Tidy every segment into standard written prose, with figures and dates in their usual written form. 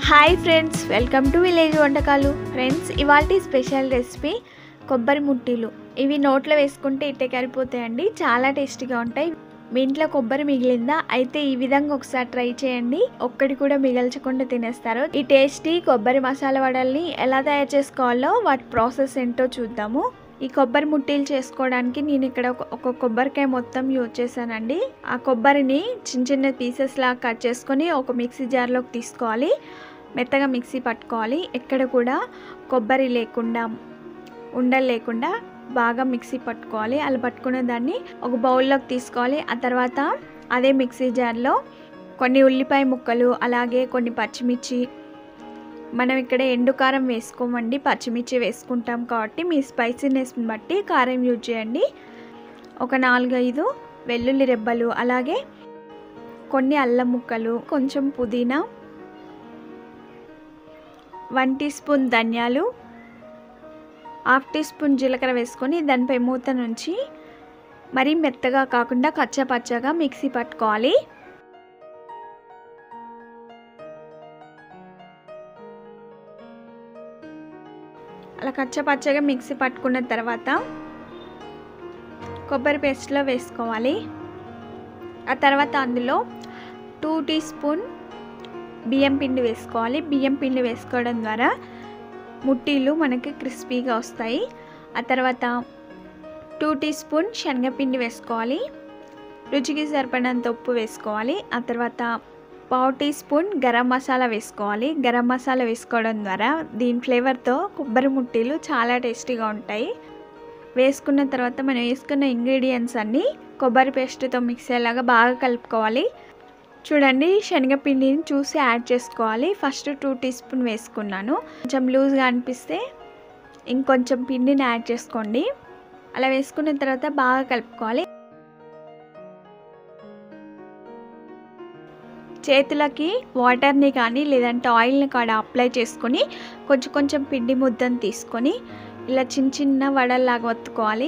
Hi friends, welcome to village వంటకాలు. Friends, ఇవాల్టి special recipe కొబ్బరి ముట్టీలు. ఇవి నోట్లో వేసుకుంటే ఇట్టే కరిపోతాయండి, చాలా టేస్టీగా ఉంటాయి. మీ ఇంట్లో కొబ్బరి మిగిలిందా? అయితే ఈ విధంగా ఒకసారి ట్రై చేయండి, ఒక్కటి కూడా మిగల్చకుండా తినేస్తారు. ఈ టేస్టీ కొబ్బరి మసాలా వడల్ని ఎలా తయారు చేసుకోవాలో వాటి ప్రాసెస్ ఏంటో చూద్దాము. ఈ కొబ్బరి ముట్టీలు చేసుకోవడానికి నేను ఇక్కడ ఒక కొబ్బరికాయ మొత్తం యూజ్ చేశానండి. ఆ కొబ్బరిని చిన్న చిన్న పీసెస్ లాగా కట్ చేసుకొని ఒక మిక్సీ జార్లోకి తీసుకోవాలి. మెత్తగా మిక్సీ పట్టుకోవాలి. ఎక్కడ కూడా కొబ్బరి లేకుండా, ఉండలు లేకుండా బాగా మిక్సీ పట్టుకోవాలి. అలా పట్టుకున్న దాన్ని ఒక బౌల్లోకి తీసుకోవాలి. ఆ తర్వాత అదే మిక్సీ జార్లో కొన్ని ఉల్లిపాయ ముక్కలు, అలాగే కొన్ని పచ్చిమిర్చి, మనం ఇక్కడ ఎండు కారం వేసుకోమండి, పచ్చిమిర్చి వేసుకుంటాం కాబట్టి మీ స్పైసీనెస్ని బట్టి కారం యూజ్ చేయండి. ఒక 4-5 వెల్లుల్లి రెబ్బలు, అలాగే కొన్ని అల్లం ముక్కలు, కొంచెం పుదీనా, 1 టీ స్పూన్ ధనియాలు, 1/2 టీ స్పూన్ జీలకర్ర వేసుకొని దానిపై మూత నుంచి మరీ మెత్తగా కాకుండా కచ్చపచ్చగా మిక్సీ పట్టుకోవాలి. అలా కచ్చపచ్చగా మిక్సీ పట్టుకున్న తర్వాత కొబ్బరి పేస్ట్లో వేసుకోవాలి. ఆ తర్వాత అందులో 2 టీ స్పూన్ బియ్యం పిండి వేసుకోవాలి. బియ్యం పిండి వేసుకోవడం ద్వారా ముట్టీలు మనకి క్రిస్పీగా వస్తాయి. ఆ తర్వాత 2 టీ స్పూన్ శనగపిండి వేసుకోవాలి. రుచికి సరిపడినంత ఉప్పు వేసుకోవాలి. ఆ తర్వాత 1/2 టీ స్పూన్ గరం మసాలా వేసుకోవాలి. గరం మసాలా వేసుకోవడం ద్వారా దీని ఫ్లేవర్తో కొబ్బరి ముట్టీలు చాలా టేస్టీగా ఉంటాయి. వేసుకున్న తర్వాత మనం వేసుకున్న ఇంగ్రీడియంట్స్ అన్నీ కొబ్బరి పేస్ట్తో మిక్స్ అయ్యేలాగా బాగా కలుపుకోవాలి. చూడండి, శనగపిండిని చూసి యాడ్ చేసుకోవాలి. ఫస్ట్ 2 టీ స్పూన్ వేసుకున్నాను. కొంచెం లూజ్గా అనిపిస్తే ఇంకొంచెం పిండిని యాడ్ చేసుకోండి. అలా వేసుకున్న తర్వాత బాగా కలుపుకోవాలి. చేతులకి వాటర్ని కానీ లేదంటే ఆయిల్ని కూడా అప్లై చేసుకొని కొంచెం కొంచెం పిండి ముద్దను తీసుకొని ఇలా చిన్న చిన్న వడల్లాగా ఒత్తుకోవాలి.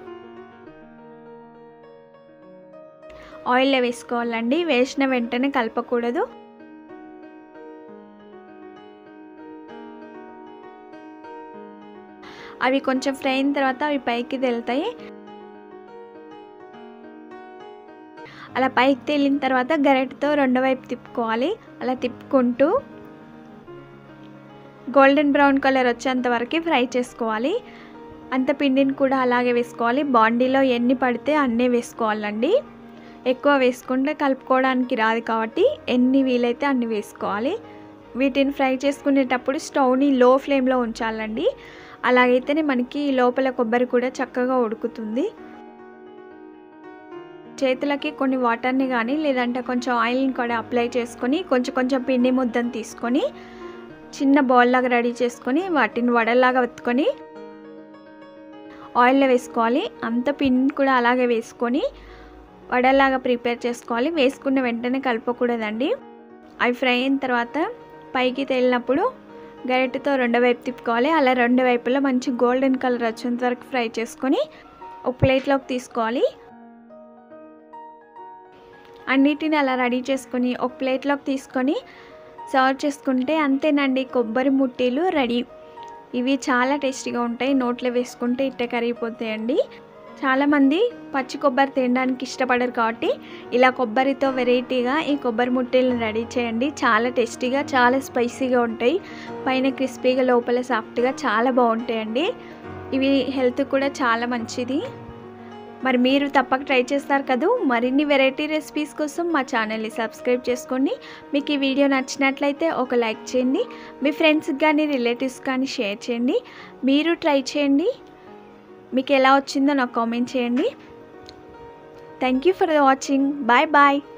ఆయిల్లో వేసుకోవాలండి, వేసిన వెంటనే కలపకూడదు. అవి కొంచెం ఫ్రై అయిన తర్వాత అవి పైకి తేలుతాయి. అలా పైకి తేలిన తర్వాత గరిటెతో రెండో వైపు తిప్పుకోవాలి. అలా తిప్పుకుంటూ గోల్డెన్ బ్రౌన్ కలర్ వచ్చేంత వరకు ఫ్రై చేసుకోవాలి. అంత పిండిని కూడా అలాగే వేసుకోవాలి. బాండీలో ఎన్ని పడితే అన్నీ వేసుకోవాలండి. ఎక్కువ వేసుకుంటే కలుపుకోవడానికి రాదు కాబట్టి ఎన్ని వీలైతే అన్ని వేసుకోవాలి. వీటిని ఫ్రై చేసుకునేటప్పుడు స్టవ్ని లో ఫ్లేమ్లో ఉంచాలండి. అలాగైతేనే మనకి లోపల కొబ్బరి కూడా చక్కగా ఉడుకుతుంది. చేతులకి కొన్ని వాటర్ని కానీ లేదంటే కొంచెం ఆయిల్ని కూడా అప్లై చేసుకొని కొంచెం కొంచెం పిండి ముద్దను తీసుకొని చిన్న బౌల్ లాగా రెడీ చేసుకొని వాటిని వడలాగా ఒత్తుకొని ఆయిల్లో వేసుకోవాలి. అంత పిండిని కూడా అలాగే వేసుకొని వడలాగా ప్రిపేర్ చేసుకోవాలి. వేసుకున్న వెంటనే కలపకూడదండి. అవి ఫ్రై అయిన తర్వాత పైకి తేలినప్పుడు గరిటెతో రెండో వైపు తిప్పుకోవాలి. అలా రెండు వైపులో మంచి గోల్డెన్ కలర్ వచ్చేంత వరకు ఫ్రై చేసుకొని ఒక ప్లేట్లోకి తీసుకోవాలి. అన్నిటిని అలా రెడీ చేసుకొని ఒక ప్లేట్లోకి తీసుకొని సర్వ్ చేసుకుంటే అంతేనండి, కొబ్బరి ముట్టీలు రెడీ. ఇవి చాలా టేస్టీగా ఉంటాయి. నోట్లో వేసుకుంటే ఇట్టే కరిగిపోతాయండి. చాలామంది పచ్చి కొబ్బరి తినడానికి ఇష్టపడరు కాబట్టి ఇలా కొబ్బరితో వెరైటీగా ఈ కొబ్బరి ముట్టీలను రెడీ చేయండి. చాలా టేస్టీగా, చాలా స్పైసీగా ఉంటాయి. పైన క్రిస్పీగా, లోపల సాఫ్ట్గా చాలా బాగుంటాయండి. ఇవి హెల్త్ కూడా చాలా మంచిది. మరి మీరు తప్పక ట్రై చేస్తారు కదా. మరిన్ని వెరైటీ రెసిపీస్ కోసం మా ఛానల్ని సబ్స్క్రైబ్ చేసుకోండి. మీకు ఈ వీడియో నచ్చినట్లయితే ఒక లైక్ చేయండి. మీ ఫ్రెండ్స్కి కానీ రిలేటివ్స్ కానీ షేర్ చేయండి. మీరు ట్రై చేయండి. మీకు ఎలా వచ్చిందో నాకు కామెంట్ చేయండి. Thank you for watching. Bye bye.